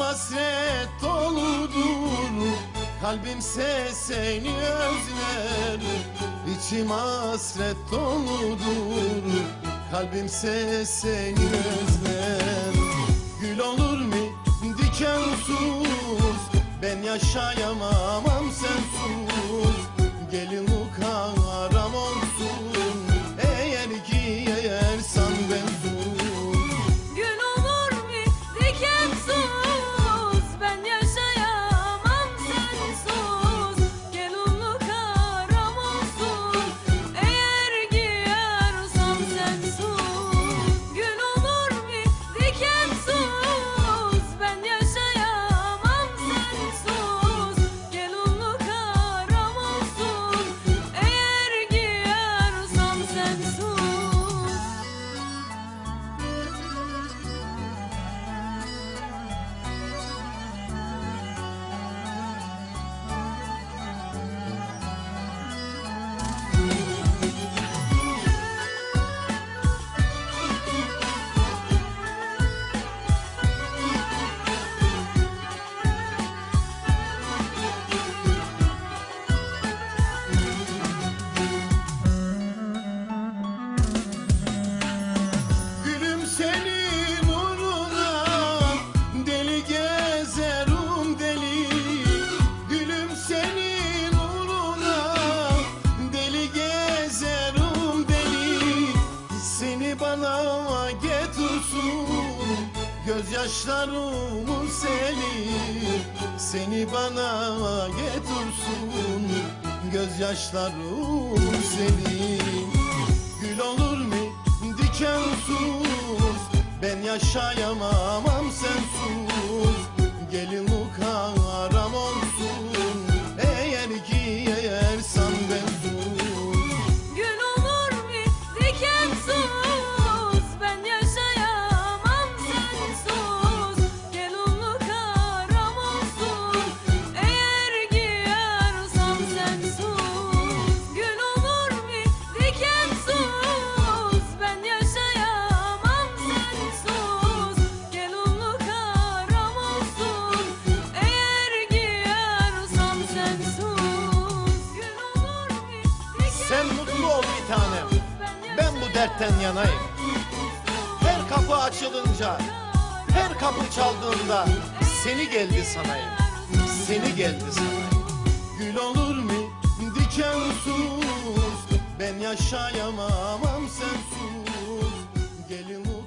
hasret doludur, kalbimse seni özler. İçim hasret doludur, kalbimse seni özler. Gül olur mu dikensuz, ben yaşayamam sensiz. Gelinlik haram olsun, eğer giyersen bensiz. Gül olur mu dikensuz, ben yaşayamam sensiz. Gelinlik haram olsun, eğer giyersem sensiz. Gül olur mu dikensuz, ben yaşayamam sensiz. Gelinlik haram olsun, eğer giyersem sensiz. Gülüm senin uğruna deli gezerim deli. Gülüm senin uğruna deli gezerim deli. Seni bana getirsin gözyaşlarımı selir. Seni bana getirsin gözyaşlarımı selir. Gül olur mu dikensuz, ben yaşayamam sensiz. Gelinlik haram olsun, eğer giyersen bensiz. Gül olur mu dikensuz, ben yaşayamam sensiz. Gelinlik haram olsun, eğer giyersem sensiz. Gül olur mu dikensuz, ben yaşayamam sensiz. Gelinlik haram olsun, eğer giyersem sensiz. Gül olur mu Sen mutlu ol bir tanem, ben bu dertten yanayım. Her kapı açılınca, her kapı çaldığında seni geldi sanayım, seni geldi sanayım. Gül olur mu dikensuz, ben yaşayamam sensiz. Gelinlik